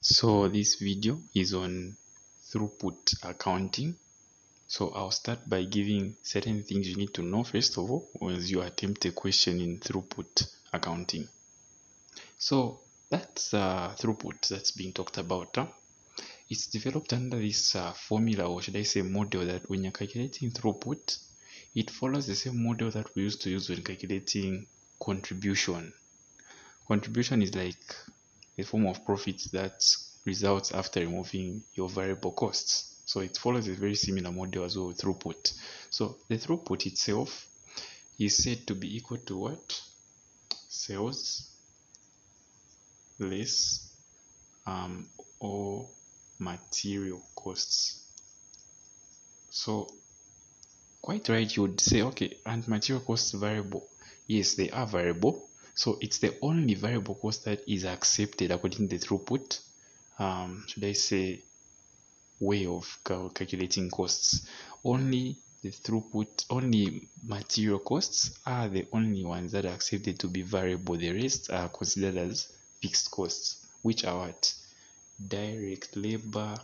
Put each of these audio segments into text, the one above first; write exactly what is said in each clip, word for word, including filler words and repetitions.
So this video is on throughput accounting. So I'll start by giving certain things you need to know first of all as you attempt a question in throughput accounting. So that's uh, throughput that's being talked about. Huh? It's developed under this uh, formula, or should I say model, that when you're calculating throughput, it follows the same model that we used to use when calculating contribution. Contribution is like a form of profit that results after removing your variable costs. So it follows a very similar model as well with throughput. So the throughput itself is said to be equal to what? Sales less um, all material costs. So quite right, you would say, okay, and material costs variable. Yes, they are variable. So it's the only variable cost that is accepted according to the throughput. Um, should I say way of cal calculating costs. Only the throughput, only material costs are the only ones that are accepted to be variable. The rest are considered as fixed costs, which are what? Direct labor,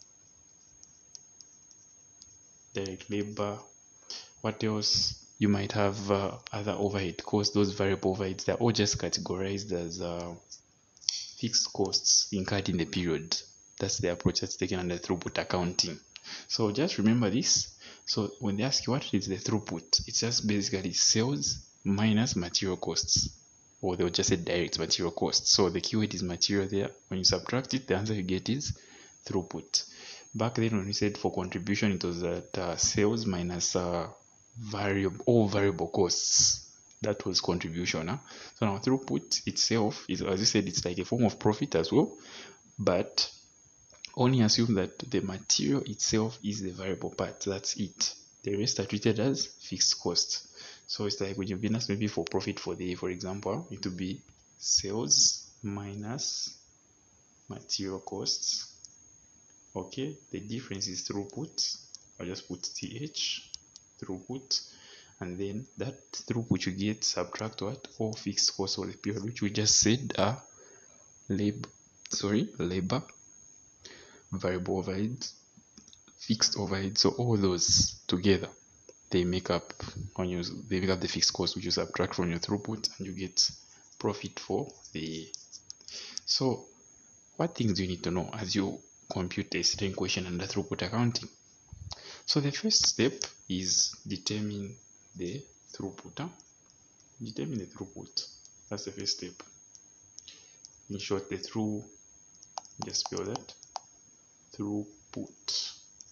direct labor. What else? You might have uh, other overhead costs. Those variable overheads, they're all just categorized as uh, fixed costs incurred in the period. That's the approach that's taken under throughput accounting. So just remember this. So when they ask you what is the throughput, it's just basically sales minus material costs, or they'll just say direct material costs. So the keyword is material there. When you subtract it, the answer you get is throughput. Back then when we said for contribution, it was that uh, sales minus uh, variable all variable costs. That was contribution. Huh? So now throughput itself is, as I said, it's like a form of profit as well, but only assume that the material itself is the variable part. That's it. The rest are treated as fixed costs. So it's like when you've been asked maybe for profit for the, for example, it would be sales minus material costs. Okay, the difference is throughput. I'll just put th throughput, and then that throughput you get subtract what? All fixed costs for the period, which we just said are labor, sorry, labor, variable overhead, fixed overhead. So all those together, they make up on your they make up the fixed cost, which you subtract from your throughput, and you get profit for the. So what things do you need to know as you compute a certain question under throughput accounting? So the first step is determine the throughput. Huh? Determine the throughput. That's the first step. In short, the through, just spell that, throughput.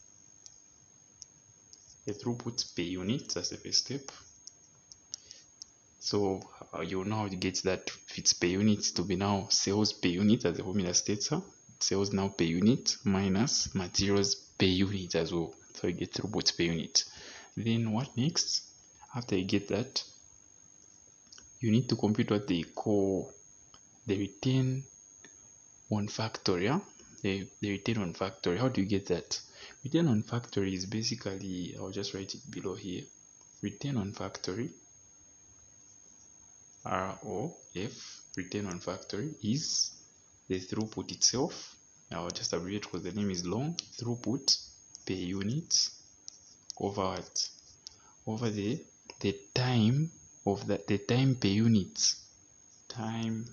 The throughput per unit, that's the first step. So uh, you know how to get that if it's per unit to be now sales per unit, as the formula states. Huh? Sales now per unit minus materials per unit as well. So you get throughput per unit. Then what next? After you get that, you need to compute what they call the return on factory. Huh? The, the return on factory. How do you get that? Return on factory is basically, I'll just write it below here. Return on factory, R O F, return on factory is the throughput itself. I'll just abbreviate because the name is long. Throughput per unit over what? Over the the time of the the time per unit. Time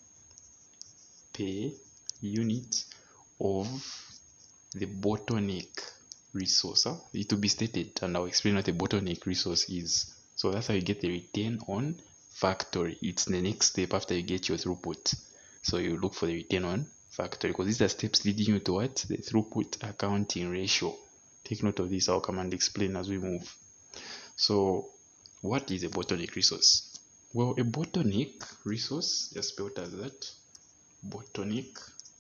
per unit of the bottleneck resource. Huh? It will be stated, and I'll explain what a bottleneck resource is. So that's how you get the return on factory. It's the next step after you get your throughput. So you look for the return on factory, because these are steps leading you to what? The throughput accounting ratio. Take note of this. I'll come and explain as we move. So what is a bottleneck resource? Well, a bottleneck resource, just spelled as that, bottleneck,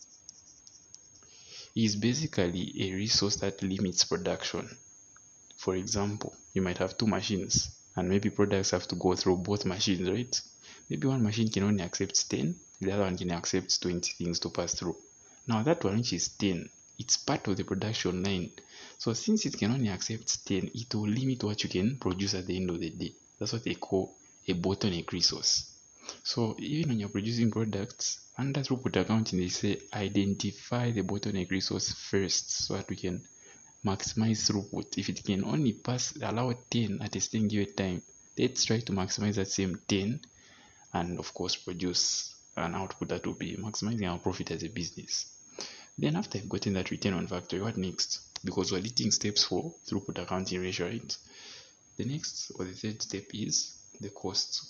is basically a resource that limits production. For example, you might have two machines and maybe products have to go through both machines, right? Maybe one machine can only accept ten, the other one can accept twenty things to pass through. Now that one which is ten, it's part of the production line. So since it can only accept ten, it will limit what you can produce at the end of the day. That's what they call a bottleneck resource. So even when you're producing products, under throughput accounting, they say identify the bottleneck resource first so that we can maximize throughput. If it can only pass, allow ten at a certain given time, let's try to maximize that same ten and of course produce an output that will be maximizing our profit as a business. Then after I've gotten that return on factory, what next? Because we're listing steps for throughput accounting ratio, right? The next or the third step is the cost.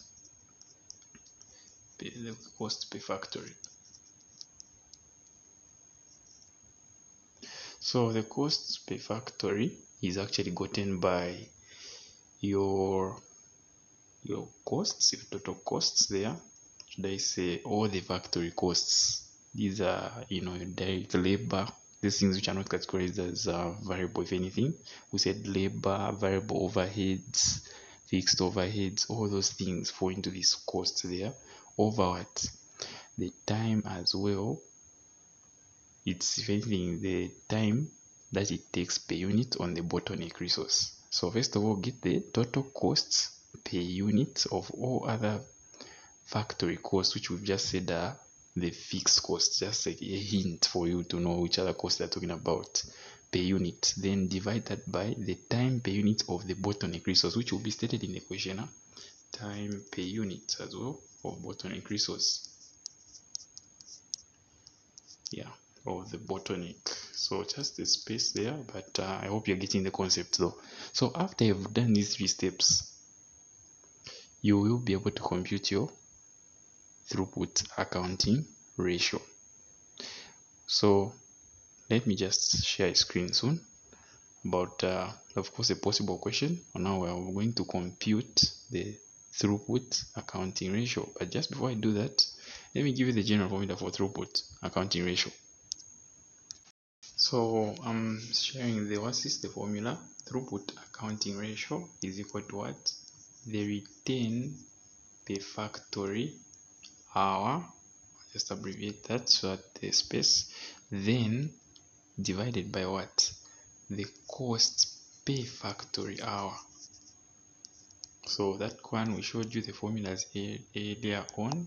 The cost per factory. So the cost per factory is actually gotten by your your costs, your total costs there. Should I say all the factory costs? These are, you know, your direct labor, these things which are not categorized as uh, variable, if anything. We said labor, variable overheads, fixed overheads, all those things fall into this cost there. Over what? The time as well. It's, if anything, the time that it takes per unit on the bottleneck resource. So first of all, get the total costs per unit of all other factory costs, which we've just said are the fixed costs, just like a hint for you to know which other costs they're talking about per unit. Then divide that by the time per unit of the bottleneck resource, which will be stated in the question. Huh? Time per unit as well of bottleneck resource. Yeah, of the bottleneck. So just the space there, but uh, I hope you're getting the concept though. So after you've done these three steps, you will be able to compute your throughput accounting ratio. So let me just share a screen soon about uh, of course a possible question on how we're going to compute the throughput accounting ratio. But just before I do that, let me give you the general formula for throughput accounting ratio. So I'm sharing the what is the formula. Throughput accounting ratio is equal to what? The return per factory hour, just abbreviate that so that the space, then divided by what? The cost per factory hour. So that one we showed you the formulas earlier on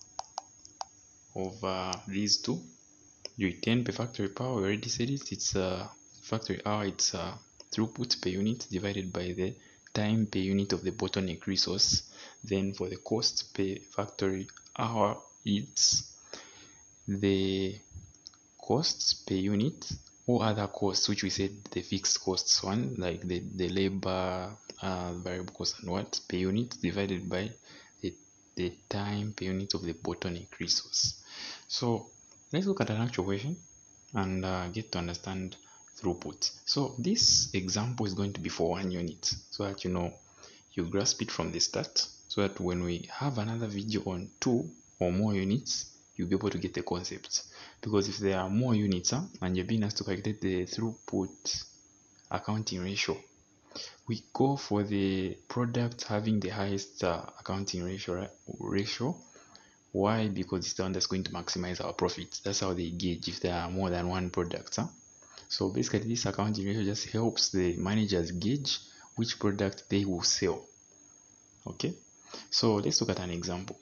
of uh, these two. Return per factory power, we already said it, it's a uh, factory hour, it's uh, throughput per unit divided by the time per unit of the bottleneck resource. Then for the cost per factory hour, it's the costs per unit or other costs, which we said the fixed costs one, like the, the labor, uh, variable cost and what per unit divided by the, the time per unit of the bottleneck resource. So let's look at an actual question and uh, get to understand throughput. So this example is going to be for one unit, so that you know you grasp it from the start, so that when we have another video on two or more units, you'll be able to get the concept. Because if there are more units huh, and you're being asked to calculate the throughput accounting ratio, we go for the product having the highest uh, accounting ratio, right? ratio. Why? Because it's the one that's going to maximize our profits. That's how they gauge if there are more than one product. Huh? So basically this accounting ratio just helps the managers gauge which product they will sell. Okay, so let's look at an example.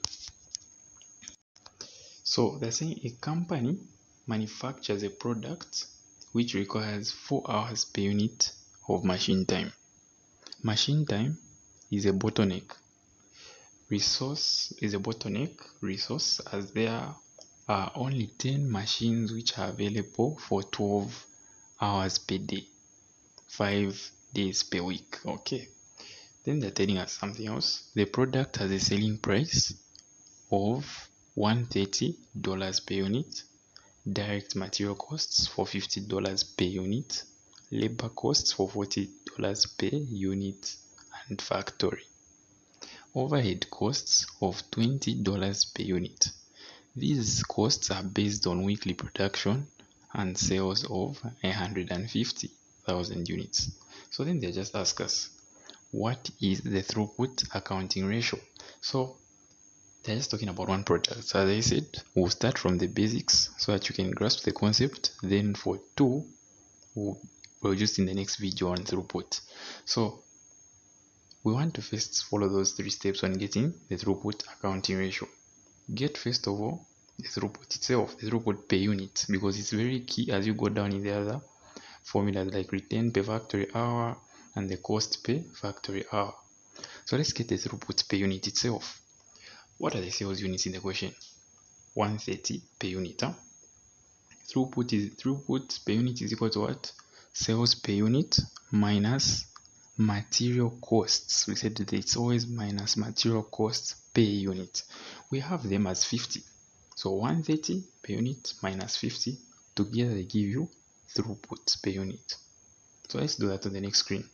So they're saying a company manufactures a product which requires four hours per unit of machine time. Machine time is a bottleneck. Resource is a bottleneck resource, as there are only ten machines which are available for twelve hours per day, five days per week. Okay, then they're telling us something else. The product has a selling price of one hundred thirty dollars per unit, direct material costs for fifty dollars per unit, labor costs for forty dollars per unit, and factory overhead costs of twenty dollars per unit. These costs are based on weekly production and sales of one hundred fifty thousand units. So then they just ask us, what is the throughput accounting ratio? So they're just talking about one product. So as I said, we'll start from the basics so that you can grasp the concept. Then for two, we'll, we'll just in the next video on throughput. So we want to first follow those three steps when getting the throughput accounting ratio. Get first of all the throughput itself, the throughput per unit, because it's very key as you go down in the other formulas like return per factory hour and the cost per factory hour. So let's get the throughput per unit itself. What are the sales units in the question? one hundred thirty per unit. Huh? Throughput is throughput per unit is equal to what? Sales per unit minus material costs. We said that it's always minus material costs per unit. We have them as fifty. So one hundred thirty per unit minus fifty, together they give you throughput per unit. So let's do that on the next screen.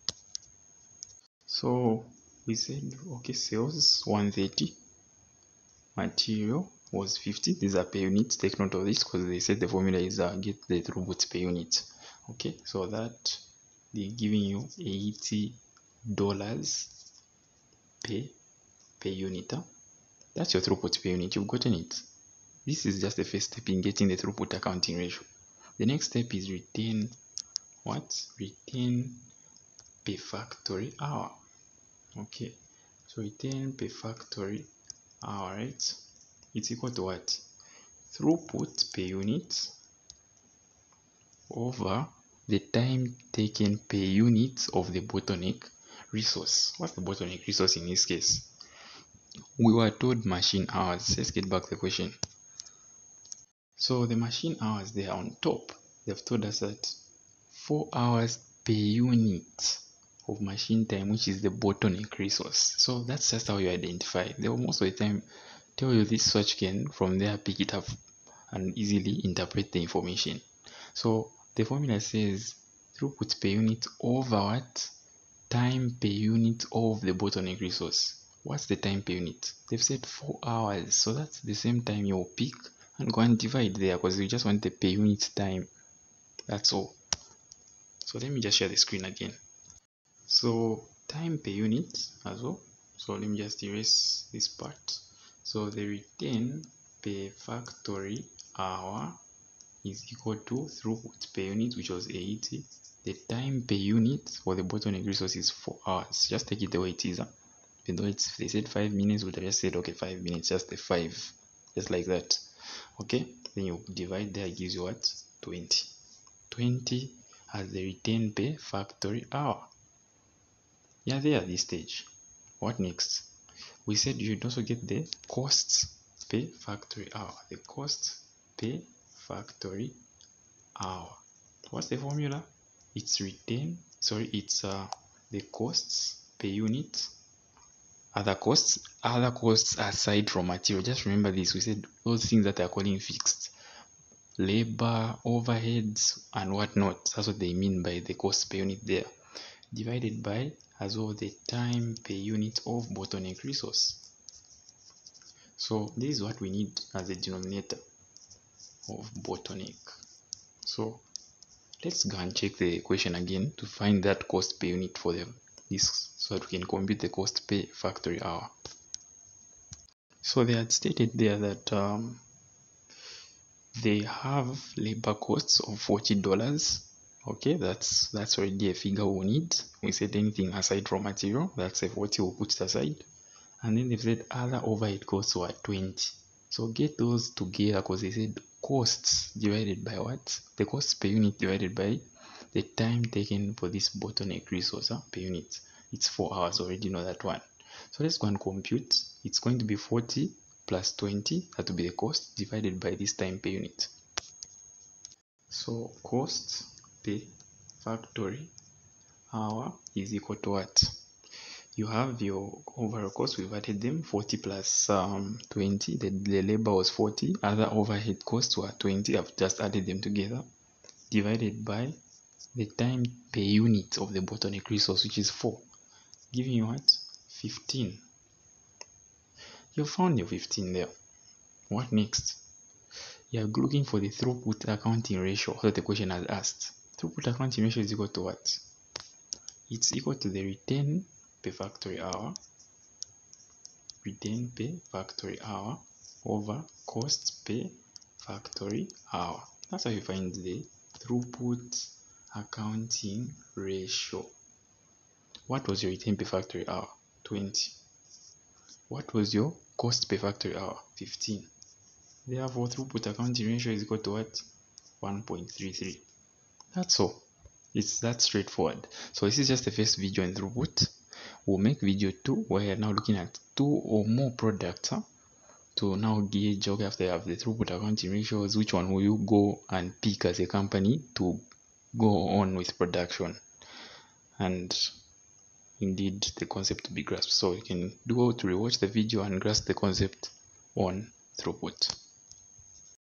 So we said, okay, sales one hundred thirty, material was fifty. These are per unit. Take note of this because they said the formula is uh, get the throughput per unit. Okay, so that they're giving you eighty dollars per per unit. Huh? That's your throughput per unit. You've gotten it. This is just the first step in getting the throughput accounting ratio. The next step is return what? Return per factory hour. Okay, so return per factory hour, right? It's equal to what? Throughput per unit over the time taken per unit of the bottleneck resource. What's the bottleneck resource in this case? We were told machine hours. Let's get back to the question. So the machine hours, they are on top. They've told us that four hours per unit of machine time, which is the bottleneck resource. So that's just how you identify. They will most of the time tell you this, so you can from there pick it up and easily interpret the information. So the formula says throughput per unit over what? Time per unit of the bottleneck resource. What's the time per unit? They've said four hours, so that's the same time you'll pick and go and divide there because we just want the per unit time. That's all. So let me just share the screen again. So time per unit as well. So let me just erase this part. So the return per factory hour is equal to throughput per unit, which was eighty. The time per unit for the bottleneck resource is four hours. Just take it the way it is. Huh? Even though it's, they said five minutes, would have just said okay, five minutes, just the five, just like that. Okay, then you divide there, it gives you what? twenty. twenty as the return per factory hour. Yeah, there at this stage. What next? We said you should also get the costs per factory hour. The cost per factory hour. What's the formula? It's return, sorry, it's uh, the costs per unit. Other costs, other costs aside from material. Just remember this. We said those things that are calling fixed. Labor, overheads, and whatnot. That's what they mean by the cost per unit there. Divided by as well the time per unit of bottleneck resource. So this is what we need as a denominator of bottleneck. So let's go and check the equation again to find that cost per unit for them. This so that we can compute the cost per factory hour. So they had stated there that um, they have labor costs of forty dollars. Okay, that's that's already a figure we need. We said anything aside from material, that's a forty, we'll put it aside. And then they've said other overhead costs were twenty. So get those together because they said costs divided by what? The cost per unit divided by the time taken for this bottleneck resource huh, per unit. It's four hours, already know that one. So let's go and compute. It's going to be forty plus twenty, that will be the cost, divided by this time per unit. So cost per factory hour is equal to what? You have your overall cost, we've added them, forty plus um, twenty, the, the labor was forty, other overhead costs were twenty, I've just added them together, divided by the time per unit of the bottleneck resource, which is four, giving you what? fifteen. You found your fifteen there. What next? You're looking for the throughput accounting ratio that the question has asked. Throughput accounting ratio is equal to what? It's equal to the return per factory hour, return per factory hour over cost per factory hour. That's how you find the throughput accounting ratio. what was your return per factory hour? twenty. What was your cost per factory hour? fifteen. Therefore, throughput accounting ratio is equal to what? one point three three. That's all. It's that straightforward. So this is just the first video in throughput. We'll make video two where you're now looking at two or more products huh, to now gauge, okay, after you have the throughput accounting ratios, which one will you go and pick as a company to go on with production, and indeed the concept to be grasped. So you can do well to rewatch the video and grasp the concept on throughput.